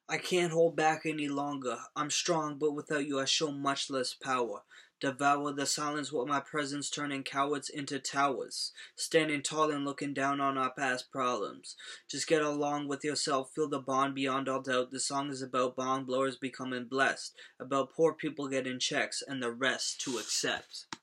I can't hold back any longer. I'm strong, but without you I show much less power. Devour the silence with my presence, turning cowards into towers. Standing tall and looking down on our past problems. Just get along with yourself, feel the bond beyond all doubt. This song is about bond blowers becoming blessed. About poor people getting checks and the rest to accept.